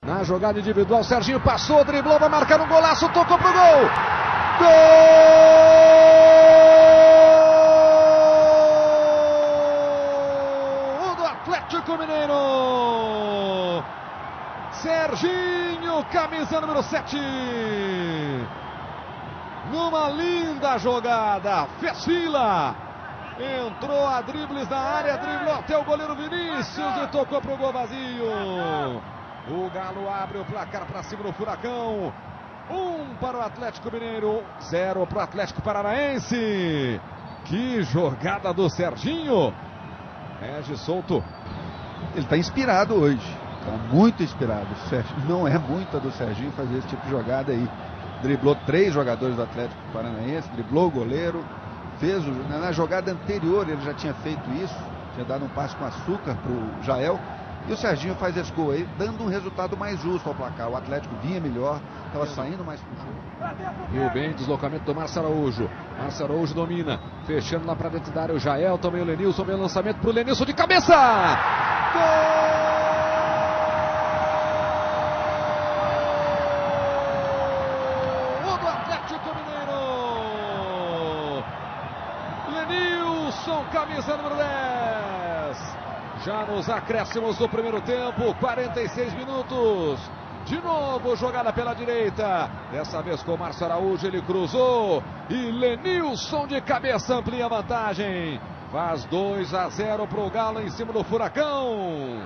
Na jogada individual, Serginho passou, driblou, vai marcar um golaço, tocou pro gol. Gol do Atlético Mineiro. Serginho, camisa número 7. Numa linda jogada, fez fila. Entrou a dribles na área, driblou até o goleiro Vinícius e tocou pro gol vazio. O Galo abre o placar para cima do Furacão. 1 para o Atlético Mineiro, 0 para o Atlético Paranaense. Que jogada do Serginho. Regis Souto. Ele está inspirado hoje. Está muito inspirado. Não é muita do Serginho fazer esse tipo de jogada aí. Driblou 3 jogadores do Atlético Paranaense, driblou o goleiro. Na jogada anterior ele já tinha feito isso. Tinha dado um passe com açúcar para o Jael. E o Serginho faz esse gol aí, dando um resultado mais justo ao placar. O Atlético vinha melhor, estava saindo mais pro jogo. Viu bem, deslocamento do Márcio Araújo. Márcio Araújo domina, fechando lá para dentro da área o Jael, também o Lenilson, vem o lançamento pro Lenilson de cabeça! Gol do Atlético Mineiro! Lenilson, camisa número 10. Já nos acréscimos do primeiro tempo, 46 minutos. De novo, jogada pela direita. Dessa vez com o Márcio Araújo, ele cruzou. E Lenilson de cabeça amplia a vantagem. Faz 2-0 para o Galo em cima do Furacão.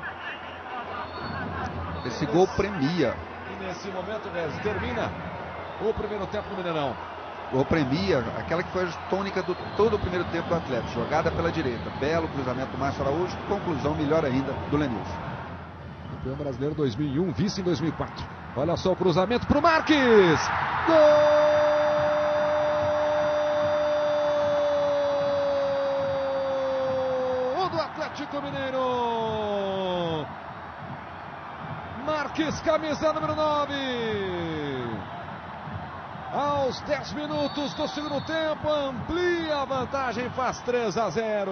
Esse gol premia. E nesse momento, termina o primeiro tempo do Mineirão. O premia aquela que foi a tônica do todo o primeiro tempo do Atlético. Jogada pela direita. Belo cruzamento do Márcio Araújo. Conclusão melhor ainda do Lenilson. Campeão brasileiro 2001, vice em 2004. Olha só o cruzamento pro Marques. Gol do Atlético Mineiro. Marques, camisa número 9. Aos 10 minutos do segundo tempo, amplia a vantagem, faz 3-0.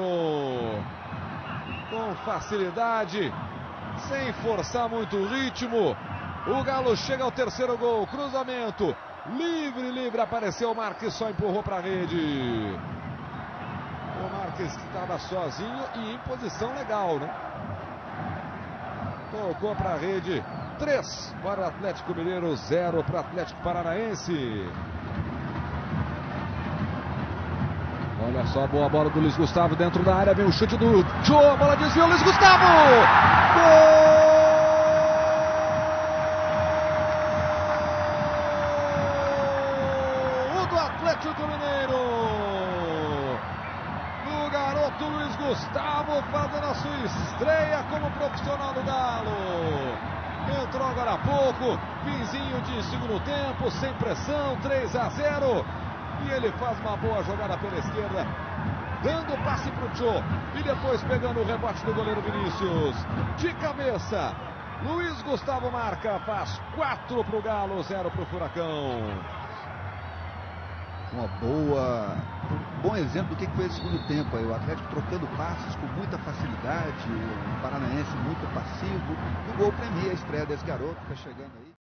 Com facilidade, sem forçar muito o ritmo. O Galo chega ao terceiro gol, cruzamento. Livre, apareceu o Marques, só empurrou para a rede. O Marques que estava sozinho e em posição legal, né? Tocou para a rede. 3 para o Atlético Mineiro, 0 para o Atlético Paranaense. Olha só a boa bola do Luiz Gustavo dentro da área. Vem o chute do Jô, a bola desviou, Luiz Gustavo! Gol do Atlético Mineiro! Do garoto Luiz Gustavo fazendo a sua estreia como profissional do Galo. Entrou agora há pouco, finzinho de segundo tempo, sem pressão, 3-0. E ele faz uma boa jogada pela esquerda, dando o passe para o Jô. E depois pegando o rebote do goleiro Vinícius. De cabeça, Luiz Gustavo marca, faz 4 para o Galo, 0 para o Furacão. Um bom exemplo do que foi esse segundo tempo aí. O Atlético trocando passes com muita facilidade, o Paranaense muito passivo. O gol premia a estreia desse garoto que está chegando aí.